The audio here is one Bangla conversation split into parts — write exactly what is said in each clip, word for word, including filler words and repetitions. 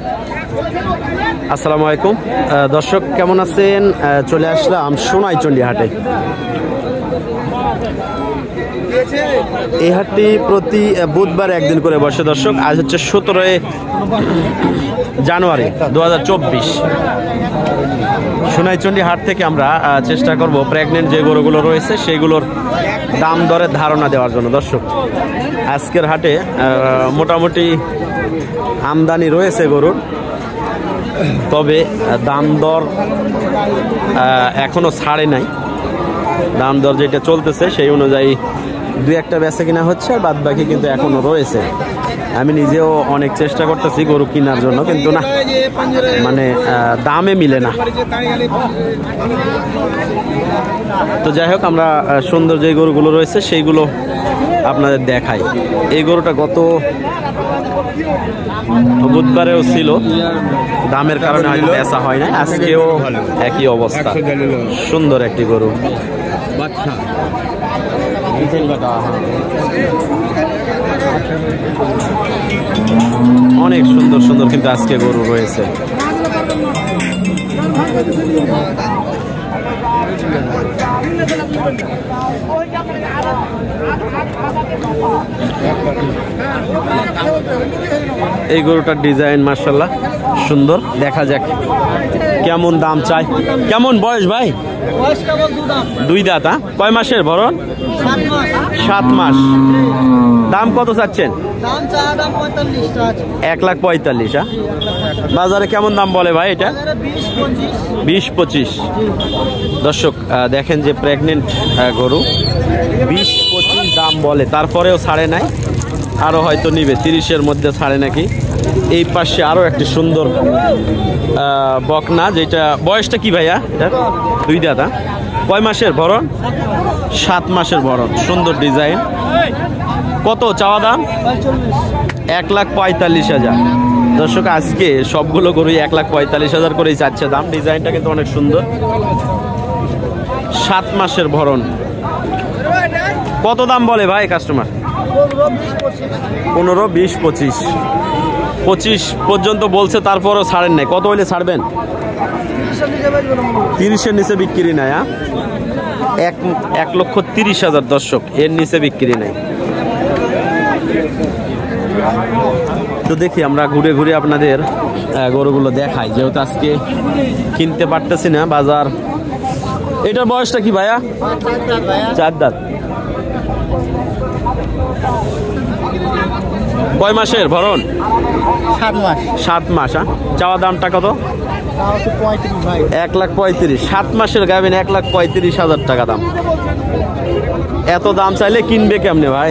আসসালামু আলাইকুম দর্শক, কেমন আছেন? চলে আসলাম সোনাইচন্ডী হাটে। এই হাটটি প্রতি বুধবার একদিন করে বসে দর্শক। আজ হচ্ছে সতেরোই জানুয়ারি দু হাজার চব্বিশ। সোনাইচন্ডী হাট থেকে আমরা চেষ্টা করব প্রেগনেন্ট যে গরুগুলো রয়েছে সেইগুলোর দাম দরের ধারণা দেওয়ার জন্য। দর্শক, আজকের হাটে মোটামুটি আমদানি রয়েছে গরুর, তবে দাম দর এখনো ছাড়ে নাই। দাম দর যেটা চলতেছে সেই অনুযায়ী দুই একটা বেচা কিনা হচ্ছে, আর বাদ বাকি কিন্তু এখনো রয়েছে। আমি নিজেও অনেক চেষ্টা করতেছি গরু কেনার জন্য, কিন্তু না, মানে দামে মিলে না। তো যাই হোক, আমরা সুন্দর যে গরুগুলো রয়েছে সেইগুলো আপনাদের দেখাই। এই গরুটা গত বুধবারেও ছিল, দামের কারণে হয়তো বেচা হয় না। আজকেও একই অবস্থা। সুন্দর একটি গরু, অনেক সুন্দর সুন্দর কিন্তু আজকে গরু রয়েছে। এই গরুটার ডিজাইন মাশাআল্লাহ সুন্দর। দেখা যাক কেমন দাম চাই। কেমন বয়স ভাই? দুই দাঁত। হ্যাঁ, কয় মাসের ভরণ? সাত মাস। দাম কত চাচ্ছেন? এক লাখ পঁয়তাল্লিশ। হ্যাঁ, বাজারে কেমন দাম বলে ভাই এটা? বিশ পঁচিশ। দর্শক দেখেন যে প্রেগনেন্ট গরু, বিশ পঁচিশ দাম বলে, তারপরেও ছাড়ে নাই, আরো হয়তো নিবে, তিরিশের মধ্যে ছাড়ে নাকি। এই পাশে আরো একটি সুন্দর বকনা, যেটা বয়সটা কি ভাইয়া? এটা দুই দাঁত। কয় মাসের ভরণ? সাত মাসের ভরণ। সুন্দর ডিজাইন। কত চাওয়া দাম? এক লাখ পঁয়তাল্লিশ হাজার। দর্শক, আজকে সবগুলো গরুই এক লাখ পঁয়তাল্লিশ হাজার করেই চাচ্ছে দাম। ডিজাইনটা কিন্তু অনেক সুন্দর। সাত মাসের ভরণ। কত দাম বলে ভাই কাস্টমার? পনেরো, বিশ, পঁচিশ। পঁচিশ পর্যন্ত বলছে, তারপরও ছাড়েন নাই। কত হইলে ছাড়বেন? তিরিশের নিচে বিক্রি নাই। হ্যাঁ, এক এক লক্ষ তিরিশ হাজার। দর্শক, এর নিচে বিক্রি নাই। তো দেখি আমরা ঘুরে ঘুরে আপনাদের গরুগুলো দেখাই, যেহেতু আজকে কিনতে পারতেছি না বাজার। এটার বয়সটা কি ভাইয়া? চার দাঁত। কয় মাসের ভরণ? সাত মাস। সাত মাস। হ্যাঁ, চাওয়া দামটা কত? এক লাখ পঁয়ত্রিশ। সাত মাসের গাভিন, এক লাখ পঁয়ত্রিশ হাজার টাকা দাম। এত দাম চাইলে কিনবে কেমনে ভাই?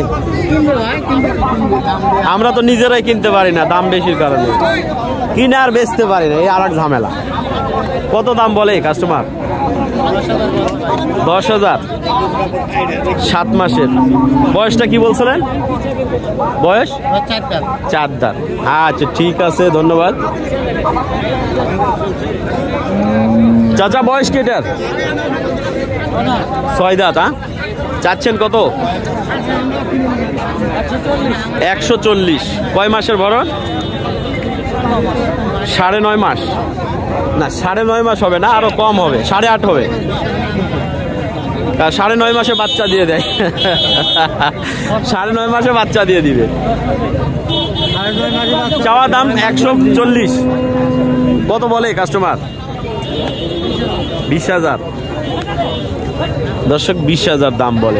আমরা তো নিজেরাই কিনতে পারি না, দাম বেশির কারণে কিনে আর বেচতে পারি না, এই আর এক ঝামেলা। কত দাম বলে কাস্টমার? দশ হাজার। সাত মাসের। বয়সটা কি বলছিলেন? বয়স চার দাঁত। আচ্ছা, ঠিক আছে, ধন্যবাদ। চাচা, বয়স কি এটার? ছয় দাঁত। হ্যাঁ, চাচ্ছেন কত? একশো চল্লিশ। কয় মাসের ভরণ? সাড়ে নয় মাস। না, সাড়ে নয় মাস হবে না, আরো কম হবে, সাড়ে আট হবে। সাড়ে নয় মাসে বাচ্চা দিয়ে দেয়। সাড়ে নয় মাসে বাচ্চা দিয়ে দিবে। চাওয়া দাম একশো চল্লিশ। কত বলে কাস্টমার? বিশ হাজার। দর্শক, বিশ হাজার দাম বলে।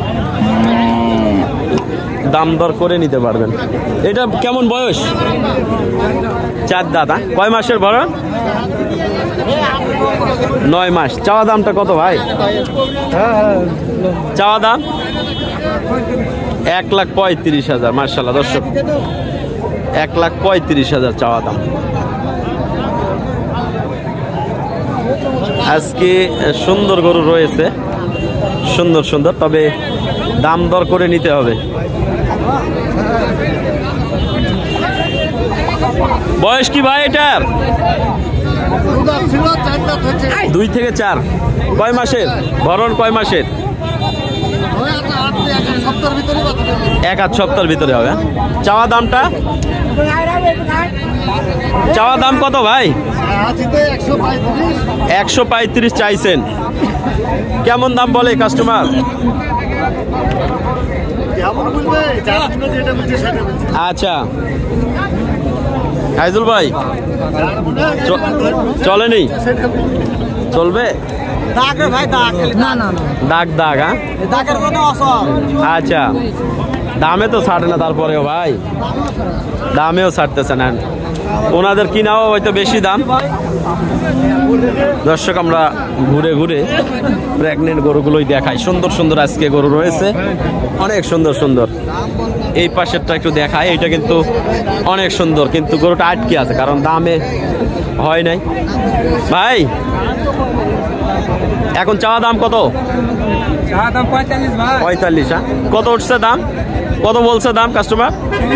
দাম দর করে নিতে পারবেন। এটা কেমন বয়স? চার দাঁত। কয় মাসের ভরণ? নয় মাস। চাওয়া দামটা কত ভাই? চাওয়া দাম এক লাখ পঁয়ত্রিশ হাজার। মার্শাল্লাহ দর্শক, এক লাখ পঁয়ত্রিশ হাজার চাওয়া দাম। আজকে সুন্দর গরু রয়েছে, সুন্দর সুন্দর, তবে দাম দর করে নিতে হবে। বয়স কি ভাই এটার? দুই থেকে চার। কয় মাসের ভরণ? কয় মাসের? এক আধ সপ্তাহের ভিতরে হবে। চাওয়া দামটা চাওয়া দাম কত ভাই? একশো পঁয়ত্রিশ চাইছেন। কেমন দাম বলে কাস্টমার? আচ্ছা আইজুল ভাই চলেনি, চলবে? দাগ দাগ হ্যাঁ, আচ্ছা দামে তো ছাড়ে না, তারপরেও ভাই দামেও ছাড়তেছে না, ওনাদের কিনাও হয়তো বেশি দাম। দর্শক আমরা ঘুরে ঘুরে প্রেগনেন্ট গরুগুলোই দেখাই। সুন্দর সুন্দর আজকে গরু রয়েছে, অনেক সুন্দর সুন্দর। এই পাশেরটা একটু দেখায়, এটা কিন্তু অনেক সুন্দর, কিন্তু গরুটা আটকে আছে কারণ দামে হয় নাই। ভাই এখন চাওয়া দাম কত? পঁয়তাল্লিশ। হ্যাঁ কত উঠছে দাম? কত বলছে দাম কাস্টমার?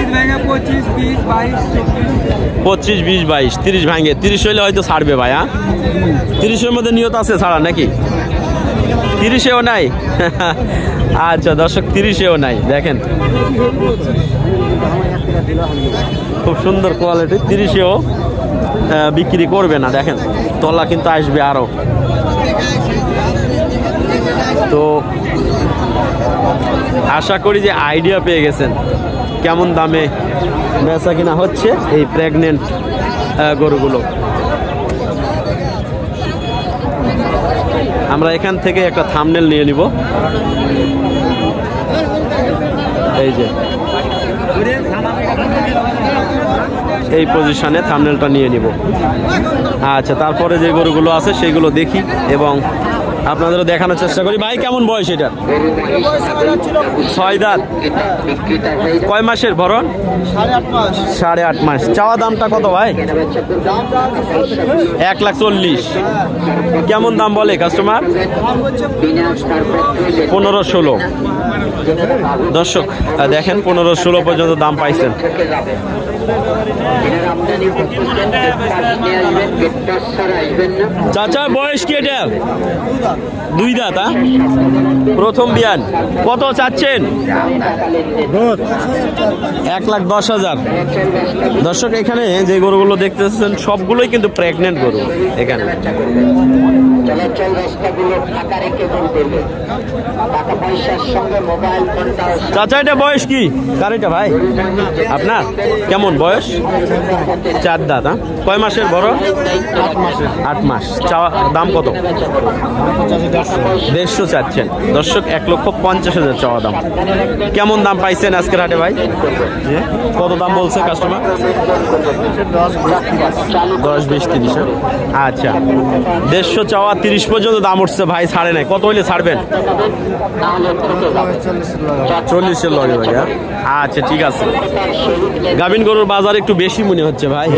পঁচিশ বিশ বাইশ তিরিশ ভাঙে, তিরিশ হইলে হয়তো ছাড়বে ভাই। হ্যাঁ তিরিশের মধ্যে নিয়ত আছে ছাড়া নাকি? তিরিশেও নাই? আচ্ছা দর্শক তিরিশেও নাই। দেখেন খুব সুন্দর কোয়ালিটি, তিরিশেও বিক্রি করবে না। দেখেন তলা কিন্তু আসবে আরো। তো আশা করি যে আইডিয়া পেয়ে গেছেন কেমন দামে বেচা কিনা হচ্ছে এই প্রেগনেন্ট গরুগুলো। আমরা এখান থেকে একটা থাম্বনেল নিয়ে নিব, এই যে এই পজিশনে থাম্বনেলটা নিয়ে নিব। আচ্ছা তারপরে যে গরুগুলো আছে সেগুলো দেখি এবং আপনাদেরও দেখানোর চেষ্টা করি। ভাই কেমন বয়স এটা? ছয় দাঁত। কয় মাসের ভরণ? সাড়ে আট মাস। চাওয়া দামটা কত ভাই? এক লাখ চল্লিশ। কেমন দাম বলে কাস্টমার? পনেরো ষোলো। দর্শক দেখেন পনেরো ষোলো পর্যন্ত দাম পাইছেন। চাচা বয়স কি এটা? দুই দাঁত। প্রথম বিয়ান। কত চাচ্ছেন? এক লাখ দশ হাজার। দর্শক এখানে যে গরুগুলো দেখতেছেন সবগুলোই কিন্তু প্রেগনেন্ট গরু। এখানে চাচা এটা বয়স কি গাড়িটা ভাই আপনার? কেমন বয়স? চার দাঁত। হ্যাঁ কয় মাসের বড়? আট মাস। চাওয়া দাম কত? দেড়শো চাচ্ছেন। দর্শক এক লক্ষ পঞ্চাশ হাজার চাওয়া দাম। কেমন দাম পাইছেন আজকের হাটে ভাই? কত দাম বলছে কাস্টমার? দশ বিশ তিরিশ। আচ্ছা দেড়শো চাওয়া, তিরিশ পর্যন্ত দাম উঠছে ভাই, ছাড়ে নাই। কত হইলে ছাড়বেন? চল্লিশের লগে ভাই। আচ্ছা ঠিক আছে। গাভিন গরুর বাজার একটু বেশি মনে হচ্ছে ভাই।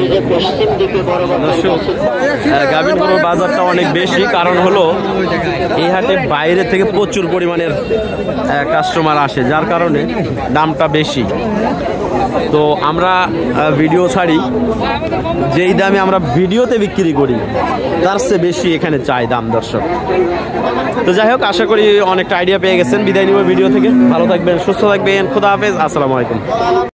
গাভিন গরুর বাজারটা অনেক বেশি, কারণ হলো এই হাটে বাইরে থেকে প্রচুর পরিমাণের কাস্টমার আসে, যার কারণে দামটা বেশি। তো আমরা ভিডিও ছাড়ি, যেই দামে আমরা ভিডিওতে বিক্রি করি তার চেয়ে বেশি এখানে চাই দাম দর্শক। তো যাই হোক আশা করি অনেকটা আইডিয়া পেয়ে গেছেন। বিদায় নিব ভিডিও থেকে। ভালো থাকবেন, সুস্থ থাকবেন, খোদা হাফেজ, আসসালামু আলাইকুম।